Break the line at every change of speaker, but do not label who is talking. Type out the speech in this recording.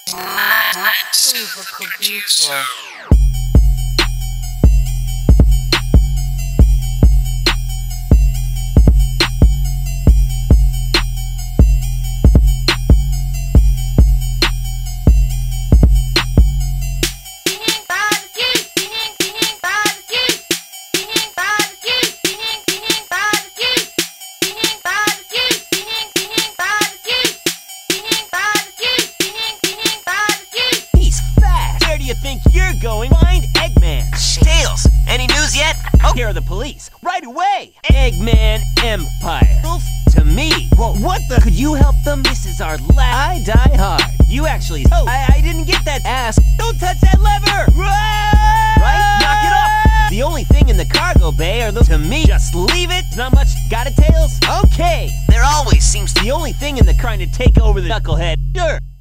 Super producer.
Think you're going? Find Eggman.
Tails, any news yet?
Oh, here are the police. Right away. Eggman Empire. Wolf to me. Well, what the? Could you help them? This is our last. I die hard. You actually. Oh, I didn't get that ass. Don't touch that lever. Right? Knock it off. The only thing in the cargo bay are the. To me, just leave it. Not much. Got it, Tails? Okay.
There always seems to.
The only thing in the trying to take over the knucklehead. Sure.